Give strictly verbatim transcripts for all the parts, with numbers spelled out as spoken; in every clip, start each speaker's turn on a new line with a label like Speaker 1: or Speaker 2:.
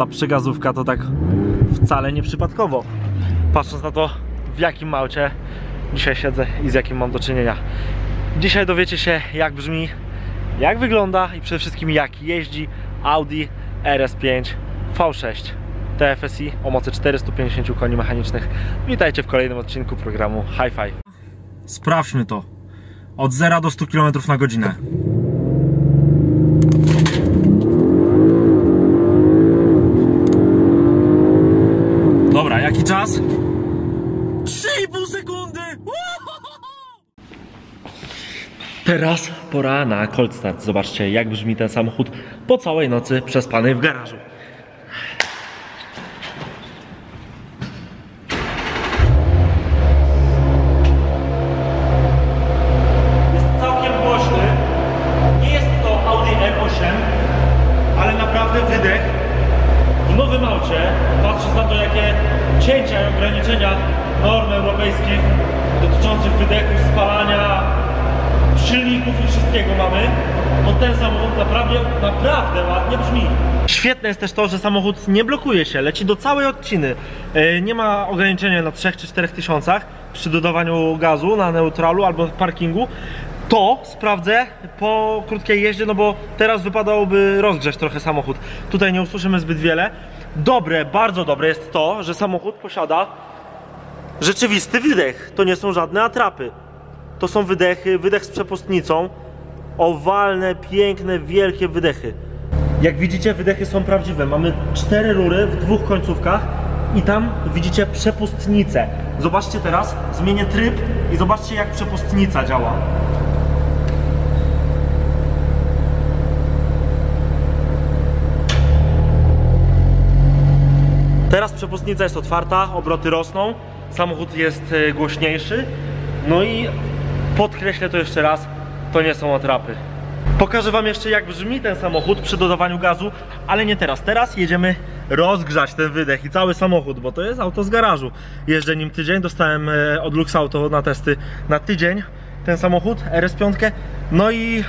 Speaker 1: ta przygazówka to tak wcale nie przypadkowo. Patrząc na to, w jakim aucie dzisiaj siedzę i z jakim mam do czynienia. Dzisiaj dowiecie się, jak brzmi, jak wygląda i przede wszystkim jak jeździ Audi R S pięć V sześć T F S I o mocy czterystu pięćdziesięciu koni mechanicznych. Witajcie w kolejnym odcinku programu High Five. Sprawdźmy to. Od zera do stu kilometrów na godzinę. Dobra, jaki czas? trzy i pół sekundy! Teraz pora na cold start. Zobaczcie, jak brzmi ten samochód po całej nocy przespanej w garażu. Jest całkiem głośny. Nie jest to Audi R osiem, ale naprawdę wydech w nowym aucie, patrząc na to, jakie cięcia i ograniczenia norm europejskich dotyczących wydechu, spalania, silników i wszystkiego mamy, to ten samochód naprawdę, naprawdę ładnie brzmi. Świetne jest też to, że samochód nie blokuje się, leci do całej odciny. Nie ma ograniczenia na trzech czy czterech tysiącach przy dodawaniu gazu na neutralu albo w parkingu. To sprawdzę po krótkiej jeździe, no bo teraz wypadałoby rozgrzać trochę samochód. Tutaj nie usłyszymy zbyt wiele. Dobre, bardzo dobre jest to, że samochód posiada rzeczywisty wydech. To nie są żadne atrapy. To są wydechy, wydech z przepustnicą. Owalne, piękne, wielkie wydechy. Jak widzicie, wydechy są prawdziwe. Mamy cztery rury w dwóch końcówkach i tam widzicie przepustnicę. Zobaczcie teraz, zmienię tryb i zobaczcie, jak przepustnica działa. Teraz przepustnica jest otwarta, obroty rosną, samochód jest głośniejszy. No i podkreślę to jeszcze raz, to nie są atrapy. Pokażę wam jeszcze, jak brzmi ten samochód przy dodawaniu gazu, ale nie teraz. Teraz jedziemy rozgrzać ten wydech i cały samochód, bo to jest auto z garażu. Jeżdżę nim tydzień, dostałem od Lux Auto na testy na tydzień ten samochód, R S pięć. No i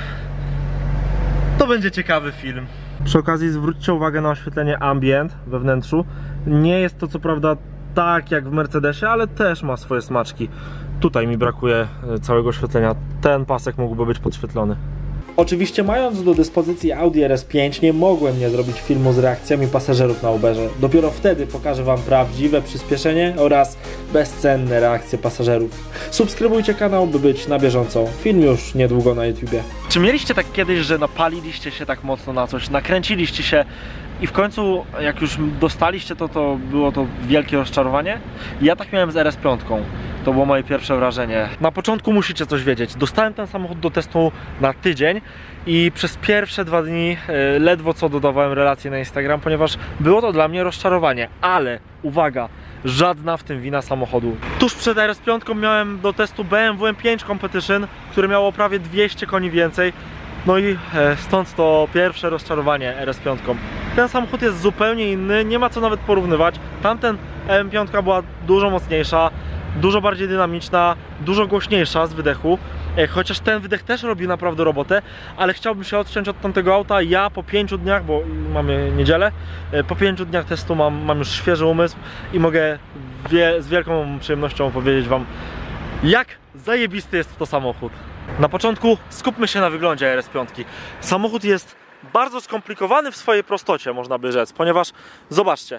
Speaker 1: to będzie ciekawy film. Przy okazji zwróćcie uwagę na oświetlenie ambient we wnętrzu. Nie jest to co prawda tak jak w Mercedesie, ale też ma swoje smaczki. Tutaj mi brakuje całego oświetlenia. Ten pasek mógłby być podświetlony. Oczywiście, mając do dyspozycji Audi R S pięć, nie mogłem nie zrobić filmu z reakcjami pasażerów na Uberze. Dopiero wtedy pokażę wam prawdziwe przyspieszenie oraz bezcenne reakcje pasażerów. Subskrybujcie kanał, by być na bieżąco. Film już niedługo na YouTubie. Czy mieliście tak kiedyś, że napaliliście się tak mocno na coś, nakręciliście się i w końcu, jak już dostaliście to, to było to wielkie rozczarowanie? Ja tak miałem z R S pięć. To było moje pierwsze wrażenie. Na początku musicie coś wiedzieć. Dostałem ten samochód do testu na tydzień i przez pierwsze dwa dni ledwo co dodawałem relacje na Instagram, ponieważ było to dla mnie rozczarowanie. Ale uwaga, żadna w tym wina samochodu. Tuż przed R S pięć miałem do testu B M W M pięć Competition, które miało prawie dwieście koni więcej. No i stąd to pierwsze rozczarowanie R S pięć. Ten samochód jest zupełnie inny, nie ma co nawet porównywać. Tamten M pięć była dużo mocniejsza, dużo bardziej dynamiczna, dużo głośniejsza z wydechu. Chociaż ten wydech też robi naprawdę robotę, ale chciałbym się odciąć od tamtego auta. Ja po pięciu dniach, bo mamy niedzielę, po pięciu dniach testu mam, mam już świeży umysł i mogę wie, z wielką przyjemnością powiedzieć wam, jak zajebisty jest to samochód. Na początku skupmy się na wyglądzie R S pięć. Samochód jest bardzo skomplikowany w swojej prostocie, można by rzec, ponieważ zobaczcie,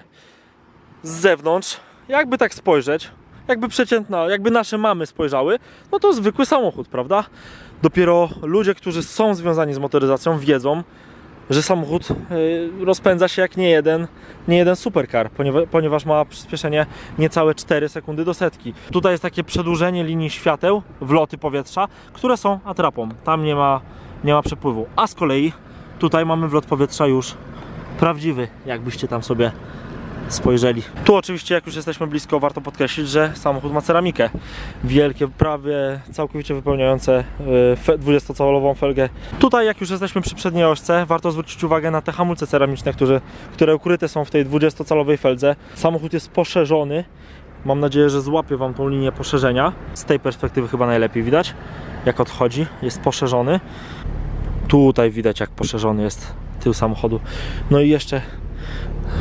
Speaker 1: z zewnątrz, jakby tak spojrzeć, jakby przeciętna, jakby nasze mamy spojrzały, no to zwykły samochód, prawda? Dopiero ludzie, którzy są związani z motoryzacją, wiedzą, że samochód yy, rozpędza się jak nie jeden, nie jeden supercar, ponieważ, ponieważ ma przyspieszenie niecałe cztery sekundy do setki. Tutaj jest takie przedłużenie linii świateł, wloty powietrza, które są atrapą. Tam nie ma, nie ma przepływu. A z kolei tutaj mamy wlot powietrza już prawdziwy, jakbyście tam sobie spojrzeli. Tu oczywiście, jak już jesteśmy blisko, warto podkreślić, że samochód ma ceramikę. Wielkie, prawie całkowicie wypełniające dwudziestocalową felgę. Tutaj, jak już jesteśmy przy przedniej ośce, warto zwrócić uwagę na te hamulce ceramiczne, które, które ukryte są w tej dwudziestocalowej feldze. Samochód jest poszerzony. Mam nadzieję, że złapię wam tą linię poszerzenia. Z tej perspektywy chyba najlepiej widać, jak odchodzi. Jest poszerzony. Tutaj widać, jak poszerzony jest tył samochodu. No i jeszcze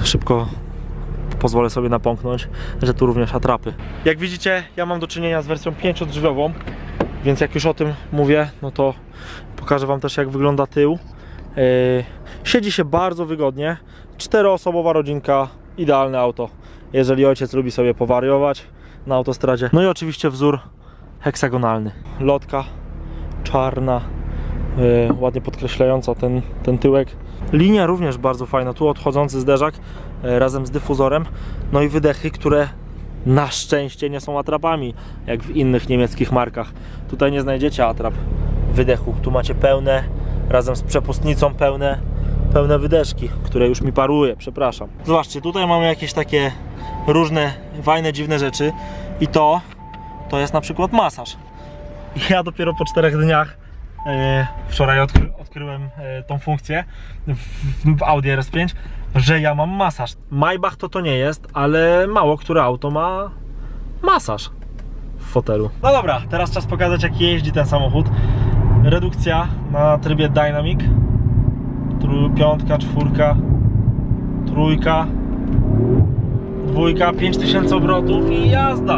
Speaker 1: szybko pozwolę sobie napomknąć, że tu również atrapy. Jak widzicie, ja mam do czynienia z wersją pięciodrzwiową, więc jak już o tym mówię, no to pokażę wam też, jak wygląda tył. Yy, siedzi się bardzo wygodnie, czteroosobowa rodzinka, idealne auto, jeżeli ojciec lubi sobie powariować na autostradzie. No i oczywiście wzór heksagonalny, lotka czarna, yy, ładnie podkreślająca ten, ten tyłek. Linia również bardzo fajna, tu odchodzący zderzak yy, razem z dyfuzorem, no i wydechy, które na szczęście nie są atrapami, jak w innych niemieckich markach. Tutaj nie znajdziecie atrap wydechu, tu macie pełne, razem z przepustnicą pełne, pełne wydeszki, które już mi paruje, przepraszam. Zobaczcie, tutaj mamy jakieś takie różne fajne, dziwne rzeczy i to, to jest na przykład masaż. Ja dopiero po czterech dniach yy, wczoraj odkry, odkryłem yy, tą funkcję w, w Audi R S pięć, że ja mam masaż. Maybach to to nie jest, ale mało które auto ma masaż w fotelu. No dobra, teraz czas pokazać, jak jeździ ten samochód. Redukcja na trybie Dynamic. Piątka, czwórka, trójka, dwójka, pięć tysięcy obrotów i jazda.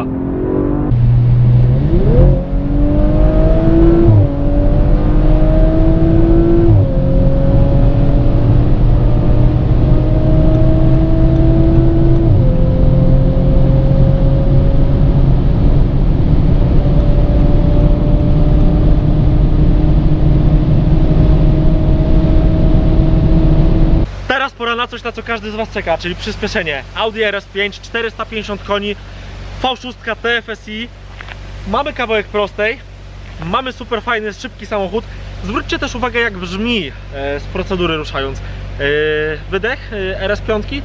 Speaker 1: Pora na coś, na co każdy z was czeka, czyli przyspieszenie. Audi R S pięć, czterysta pięćdziesiąt koni, V sześć T F S I. Mamy kawałek prostej, mamy super fajny, szybki samochód. Zwróćcie też uwagę, jak brzmi e, z procedury ruszając. E, wydech e, R S pięć.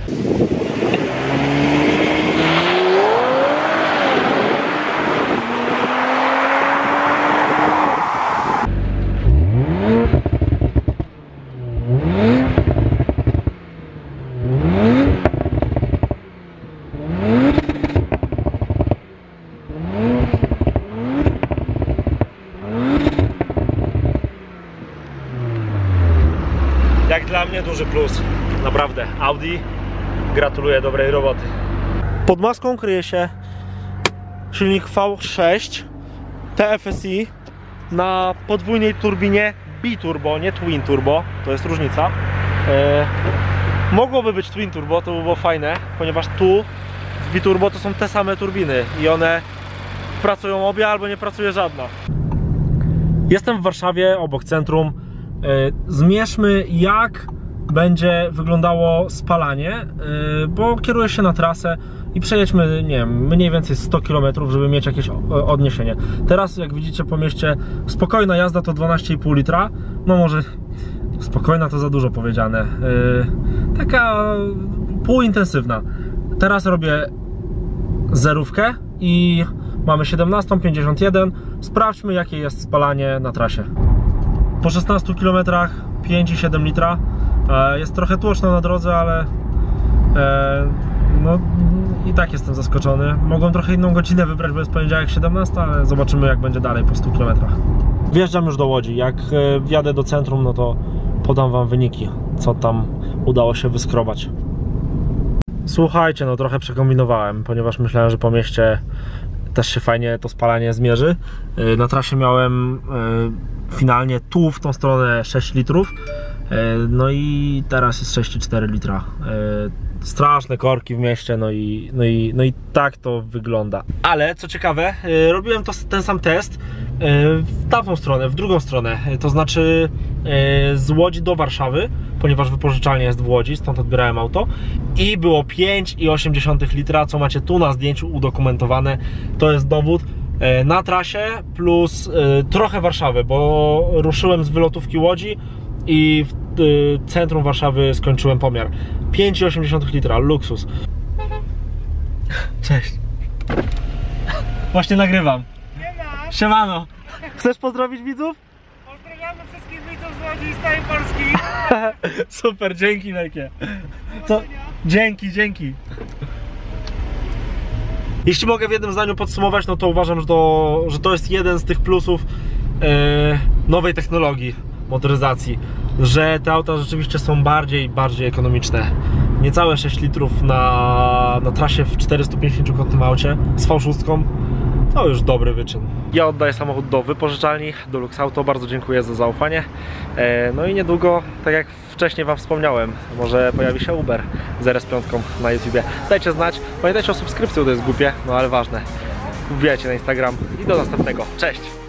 Speaker 1: Jak dla mnie duży plus, naprawdę. Audi, gratuluję dobrej roboty. Pod maską kryje się silnik V sześć T F S I na podwójnej turbinie biturbo, nie twin turbo, to jest różnica. E, mogłoby być twin turbo, to by było fajne, ponieważ tu w biturbo to są te same turbiny i one pracują obie albo nie pracuje żadna. Jestem w Warszawie, obok centrum. Zmierzmy, jak będzie wyglądało spalanie, bo kieruję się na trasę i przejedźmy, nie wiem, mniej więcej sto kilometrów, żeby mieć jakieś odniesienie. Teraz, jak widzicie po mieście, spokojna jazda to dwanaście i pół litra, no może spokojna to za dużo powiedziane, taka półintensywna. Teraz robię zerówkę i mamy siedemnaście pięćdziesiąt jeden, sprawdźmy, jakie jest spalanie na trasie. Po szesnastu kilometrach pięć i siedem litra. Jest trochę tłoczno na drodze, ale e, no i tak jestem zaskoczony. Mogłem trochę inną godzinę wybrać, bo jest poniedziałek siedemnasta, ale zobaczymy, jak będzie dalej po stu kilometrach. Wjeżdżam już do Łodzi. Jak wjadę do centrum, no to podam wam wyniki, co tam udało się wyskrobać. Słuchajcie, no trochę przekombinowałem, ponieważ myślałem, że po mieście też się fajnie to spalanie zmierzy. Na trasie miałem finalnie tu w tą stronę sześć litrów, no i teraz jest sześć i cztery litra. Straszne korki w mieście, no i, no, i, no i tak to wygląda. Ale co ciekawe, robiłem to, ten sam test w tamtą stronę, w drugą stronę, to znaczy z Łodzi do Warszawy, ponieważ wypożyczalnia jest w Łodzi, stąd odbierałem auto i było pięć i osiem litra, co macie tu na zdjęciu udokumentowane. To jest dowód na trasie plus trochę Warszawy, bo ruszyłem z wylotówki Łodzi i w centrum Warszawy skończyłem pomiar. pięć i osiem litra, luksus. Cześć. Właśnie nagrywam. Siema. Siemano. Chcesz pozdrowić widzów?
Speaker 2: Pozdrawiamy wszystkich widzów z Łodzi i z całej Polski.
Speaker 1: Super, dzięki wielkie. Co? Dzięki, dzięki. Jeśli mogę w jednym zdaniu podsumować, no to uważam, że to, że to jest jeden z tych plusów yy, nowej technologii motoryzacji, że te auta rzeczywiście są bardziej, bardziej ekonomiczne. niecałe sześć litrów na, na trasie w czterystupięćdziesięciokątnym aucie z V sześć. To już dobry wyczyn. Ja oddaję samochód do wypożyczalni, do Lux Auto. Bardzo dziękuję za zaufanie. No i niedługo, tak jak wcześniej Wam wspomniałem, może pojawi się Uber z R S pięć na YouTubie. Dajcie znać. Pamiętajcie o subskrypcji, to jest głupie, no ale ważne. Wbijajcie na Instagram i do następnego. Cześć!